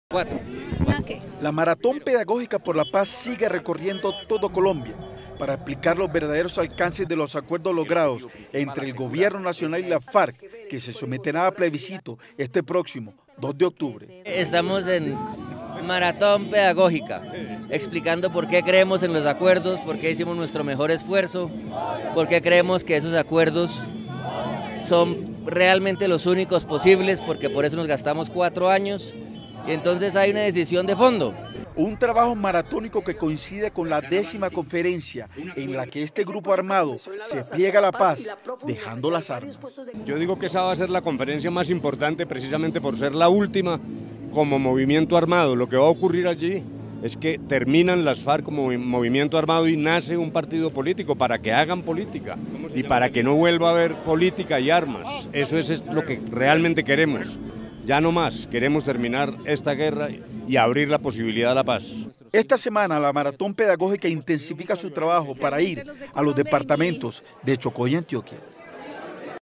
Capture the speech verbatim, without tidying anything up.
Cuatro. Okay. La Maratón Pedagógica por la Paz sigue recorriendo todo Colombia para explicar los verdaderos alcances de los acuerdos logrados entre el Gobierno Nacional y la FARC, que se someterá a plebiscito este próximo dos de octubre. Estamos en Maratón Pedagógica, explicando por qué creemos en los acuerdos, por qué hicimos nuestro mejor esfuerzo, por qué creemos que esos acuerdos son realmente los únicos posibles, porque por eso nos gastamos cuatro años. Y entonces hay una decisión de fondo. Un trabajo maratónico que coincide con la décima conferencia en la que este grupo armado se pliega a la paz, dejando las armas. Yo digo que esa va a ser la conferencia más importante precisamente por ser la última como movimiento armado. Lo que va a ocurrir allí es que terminan las FARC como movimiento armado y nace un partido político para que hagan política y para que no vuelva a haber política y armas. Eso es lo que realmente queremos. Ya no más, queremos terminar esta guerra y abrir la posibilidad a la paz. Esta semana la Maratón Pedagógica intensifica su trabajo para ir a los departamentos de Chocó y Antioquia.